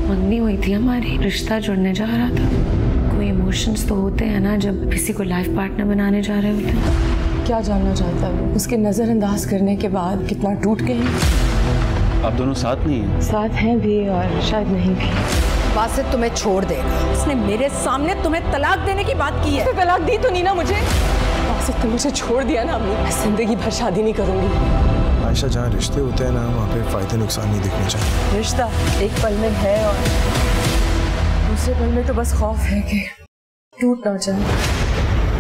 मंगनी हुई थी हमारी, रिश्ता जुड़ने जा रहा था। कोई इमोशंस तो होते हैं ना जब किसी को लाइफ पार्टनर बनाने जा रहे होते हैं। क्या जानना चाहता है वो? उसके नजरअंदाज करने के बाद कितना टूट गए हैं। आप दोनों साथ नहीं हैं? साथ हैं भी और शायद नहीं भी। बासित तुम्हें छोड़ देगा। उसने मेरे सामने तुम्हें तलाक देने की बात की है। तलाक दी तो नहीं ना मुझे? बासित ने मुझे छोड़ दिया ना अम्मी, मैं जिंदगी भर शादी नहीं करूंगी। आयशा, जहाँ रिश्ते होते हैं ना वहाँ पे फायदे नुकसान नहीं दिखने चाहिए। रिश्ता एक पल में है और दूसरे पल में तो बस खौफ है कि टूट ना जाए।